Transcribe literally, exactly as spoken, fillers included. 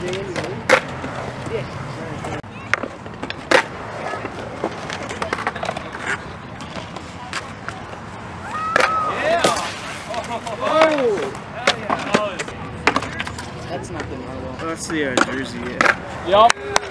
That's not the normal. That's the uh, jersey, yeah. Yup.